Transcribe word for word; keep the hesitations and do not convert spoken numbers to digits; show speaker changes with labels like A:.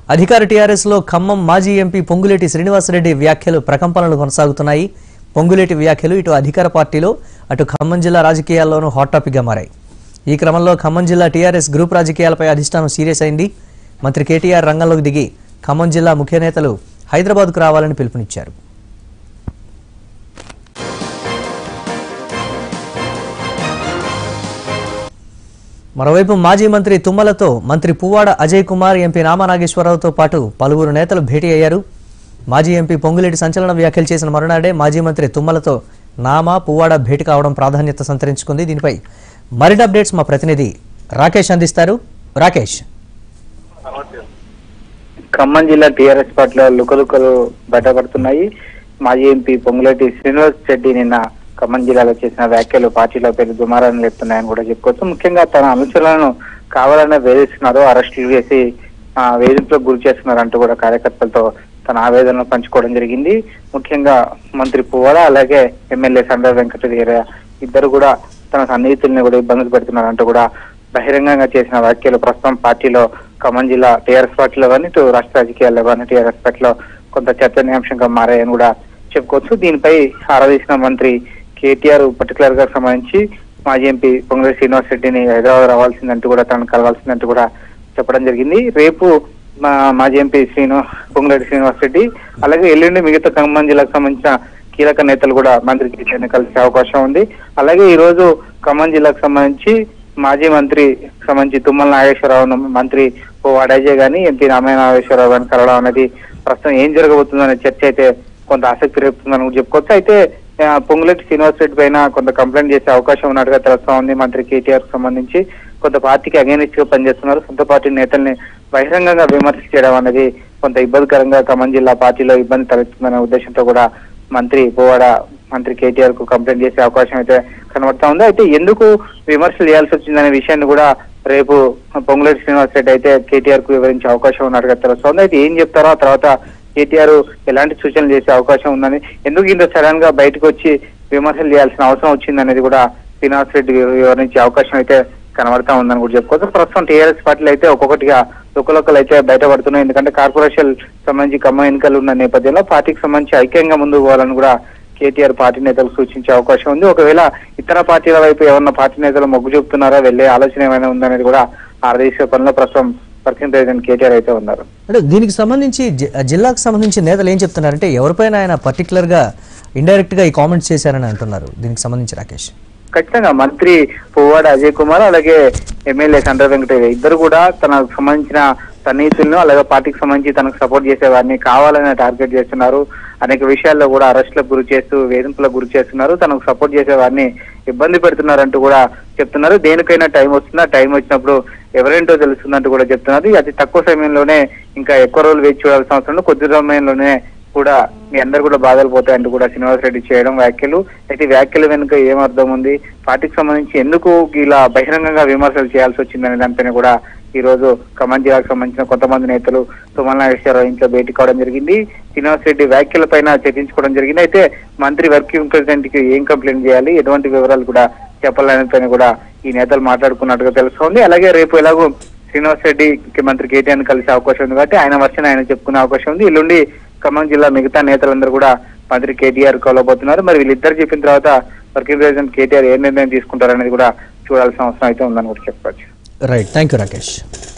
A: అధికార టీఆర్ఎస్ లో ఖమ్మం మాజీ ఎంపీ పొంగులేటి శ్రీనివాసరెడ్డి వ్యాఖ్యలు ప్రకంపనలు కొనసాగుతున్నాయి. పొంగులేటి వ్యాఖ్యలు ఇటు అధికార పార్టీలో అటు ఖమ్మం జిల్లా రాజకీయాల్లోనూ హాట్ టాపిక్ గా మారాయి. ఈ క్రమంలో ఖమ్మం జిల్లా టీఆర్ఎస్ గ్రూప్ రాజకీయాలపై అధిష్టానం సీరియస్ అయింది. మంత్రి కేటీఆర్ రంగంలోకి దిగి ఖమ్మం జిల్లా ముఖ్య నేతలు హైదరాబాద్కు రావాలని పిలుపునిచ్చారు. మరోవైపు మాజీ మంత్రి తుమ్మలతో మంత్రి పువ్వాడ అజయ్ కుమార్, ఎంపీ నామనాగేశ్వరరావుతో పాటు పలువురు నేతలు భేటీ అయ్యారు. మాజీ ఎంపీ పొంగులేటి సంచలన వ్యాఖ్యలు చేసిన మరునాడే మాజీ మంత్రి తుమ్మలతో నామ పువ్వాడ భేటీ కావడం ప్రాధాన్యత సంతరించుకుంది. దీనిపై మరిన్ని అప్డేట్స్ మా ప్రతినిధి రాకేష్ అందిస్తారు. రాకేష్,
B: ఖమ్మం జిల్లా టీఆర్ఎస్ పార్టీలో లుకలుకలు బయటపడుతున్నాయి. మాజీ ఎంపీ పొంగులేటి శ్రీనివాస్ రెడ్డి నిన్న ఖమ్మం జిల్లాలో చేసిన వ్యాఖ్యలు పార్టీలో పెద్ద దుమారాన్ని లేపుతున్నాయని కూడా చెప్పుకోవచ్చు. ముఖ్యంగా తన అనుచరులను కావాలనే వేధిస్తున్నారు, అరెస్టులు చేసి ఆ వేధింపులకు గురి చేస్తున్నారంటూ కూడా కార్యకర్తలతో తన ఆవేదనను పంచుకోవడం జరిగింది. ముఖ్యంగా మంత్రి పువ్వాడ అలాగే ఎమ్మెల్యే సండ్ర వెంకటగిరి ఇద్దరు కూడా తన సన్నిహితుల్ని కూడా ఇబ్బందులు పెడుతున్నారంటూ కూడా బహిరంగంగా చేసిన వ్యాఖ్యలు ప్రస్తుతం పార్టీలో ఖమ్మం జిల్లా టీఆర్ఎస్ పార్టీలో కానీ ఇటు రాష్ట్ర రాజకీయాల్లో కానీ టీఆర్ఎస్ పార్టీలో కొంత చర్చనీయాంశంగా మారాయని కూడా చెప్పుకోవచ్చు. దీనిపై ఆరాధించిన మంత్రి కేటీఆర్ పర్టికులర్ గా సంబంధించి మాజీ ఎంపీ పొంగులేటి శ్రీనివాస్ రెడ్డిని హైదరాబాద్ రావాల్సిందంటూ కూడా తనను కలవాల్సిందంటూ కూడా చెప్పడం జరిగింది. రేపు మా మాజీ ఎంపీ శ్రీను పొంగులేటి శ్రీనివాస్ రెడ్డి అలాగే ఎల్లుండి మిగతా ఖమ్మం జిల్లాకు సంబంధించిన కీలక నేతలు కూడా మంత్రి కేటీఆర్ని కలిసే అవకాశం ఉంది. అలాగే ఈ రోజు ఖమ్మం జిల్లాకు సంబంధించి మాజీ మంత్రి సంబంధించి తుమ్మల నాగేశ్వరరావు మంత్రి పువ్వాడ అజయ్ గాని ఎంపీ నామయ్య నాగేశ్వరరావు గాని కలవడం అనేది ప్రస్తుతం ఏం జరగబోతుందనే చర్చ అయితే కొంత ఆసక్తి రేపుతుందని కూడా చెప్పుకోవచ్చు. అయితే పొంగులేటి శ్రీనివాస్ రెడ్డి పైన కొంత కంప్లైంట్ చేసే అవకాశం ఉన్నట్టుగా తెలుస్తా ఉంది. మంత్రి కేటీఆర్ కు సంబంధించి కొంత పార్టీకి అగేనిస్ట్ గా పనిచేస్తున్నారు. సొంత పార్టీ నేతల్ని బహిరంగంగా విమర్శ చేయడం అనేది కొంత ఇబ్బందికరంగా ఖమ్మం జిల్లా పార్టీలో ఇబ్బంది తలెత్తుందనే ఉద్దేశంతో కూడా మంత్రి పువ్వాడ మంత్రి కేటీఆర్ కు కంప్లైంట్ చేసే అవకాశం అయితే కనబడతా ఉంది. అయితే ఎందుకు విమర్శలు చేయాల్సి వచ్చిందనే విషయాన్ని కూడా రేపు పొంగులేటి శ్రీనివాస్ రెడ్డి అయితే కేటీఆర్ కు వివరించే అవకాశం ఉన్నట్టుగా తెలుస్తోంది. అయితే ఏం చెప్తారో ఆ తర్వాత కేటీఆర్ ఎలాంటి సూచనలు చేసే అవకాశం ఉందని, ఎందుకు ఇంత సడన్ గా బయటకు వచ్చి విమర్శలు చేయాల్సిన అవసరం వచ్చిందనేది కూడా శ్రీనివాస్ రెడ్డి వివరించే అవకాశం అయితే కనబడతా ఉందని కూడా చెప్పుకోవచ్చు. ప్రస్తుతం టీఆర్ఎస్ పార్టీలు అయితే ఒక్కొక్కటిగా లుకలుకలు అయితే బయటపడుతున్నాయి. ఎందుకంటే కార్పొరేషన్ సంబంధించి ఖమ్మం ఎన్నికలు ఉన్న నేపథ్యంలో పార్టీకి సంబంధించి ఐక్యంగా ముందుకు పోవాలని కూడా కేటీఆర్ పార్టీ నేతలకు సూచించే అవకాశం ఉంది. ఒకవేళ ఇతర పార్టీల వైపు ఏమన్నా పార్టీ నేతలు మొగ్గు చూపుతున్నారా, వెళ్లే ఆలోచన ఏమైనా ఉందనేది కూడా ఆర్దేశ పనిలో ప్రస్తుతం కేటీఆర్ అయితే ఉన్నారు.
A: అంటే దీనికి సంబంధించి జిల్లాకు సంబంధించి నేతలు ఏం చెప్తున్నారంటే ఎవరిపైన ఆయన పర్టికులర్ గా ఇండైరెక్ట్ గా ఈ కామెంట్స్ చేశారని అంటున్నారు. దీనికి సంబంధించి రాకేష్,
B: ఖచ్చితంగా మంత్రి పువ్వాడ అజయ్ కుమార్ అలాగే ఎమ్మెల్యే సండ్ర వెంకటగిరి ఇద్దరు కూడా తనకు సంబంధించిన సన్నిహితులను అలాగే పార్టీకి సంబంధించి తనకు సపోర్ట్ చేసే వారిని కావాలని టార్గెట్ చేస్తున్నారు. అనేక విషయాల్లో కూడా అరెస్టులకు గురి చేస్తూ వేధింపులకు గురి చేస్తున్నారు. తనకు సపోర్ట్ చేసే వారిని ఇబ్బంది పెడుతున్నారంటూ కూడా చెప్తున్నారు. దేనికైనా టైం వస్తుందా, టైం వచ్చినప్పుడు ఎవరేంటో తెలుస్తుందంటూ కూడా చెప్తున్నారు. అతి తక్కువ సమయంలోనే ఇంకా ఎక్కువ రోజులు వేచి చూడాల్సిన అవసరం, కొద్ది సమయంలోనే కూడా మీ అందరు కూడా బాధలు పోతాయంటూ కూడా శ్రీనివాస్ రెడ్డి చేయడం వ్యాఖ్యలు. అయితే వ్యాఖ్యల వెనుక ఏం అర్థం ఉంది, పార్టీకి సంబంధించి ఎందుకు ఇలా బహిరంగంగా విమర్శలు చేయాల్సి వచ్చిందనే దానిపైన కూడా ఈ రోజు ఖమ్మం జిల్లాకు సంబంధించిన కొంతమంది నేతలు తుమ్మల నాగేశ్వరరావు ఇంట్లో భేటీ కావడం జరిగింది. శ్రీనివాస్ రెడ్డి వ్యాఖ్యల పైన చర్చించుకోవడం జరిగింది. అయితే మంత్రి వర్కింగ్ ప్రెసిడెంట్ కి ఏం కంప్లైంట్ చేయాలి, ఎటువంటి వివరాలు కూడా చెప్పాలనే పైన కూడా ఈ నేతలు మాట్లాడుకున్నట్టుగా తెలుస్తోంది. అలాగే రేపు ఎలాగో శ్రీనివాస్ రెడ్డికి మంత్రి కేటీఆర్ కలిసే అవకాశం ఉంది కాబట్టి ఆయన వర్షన్ ఆయన చెప్పుకునే అవకాశం ఉంది. ఎల్లుండి ఖమ్మం జిల్లా మిగతా నేతలందరూ కూడా మంత్రి కేటీఆర్ కలవబోతున్నారు. మరి వీళ్ళిద్దరు చెప్పిన తర్వాత వర్కింగ్ ప్రెసిడెంట్ కేటీఆర్ ఏ నిర్ణయం తీసుకుంటారనేది కూడా చూడాల్సిన అవసరం అయితే ఉందని కూడా చెప్పవచ్చు.
A: Right, thank you Rakesh.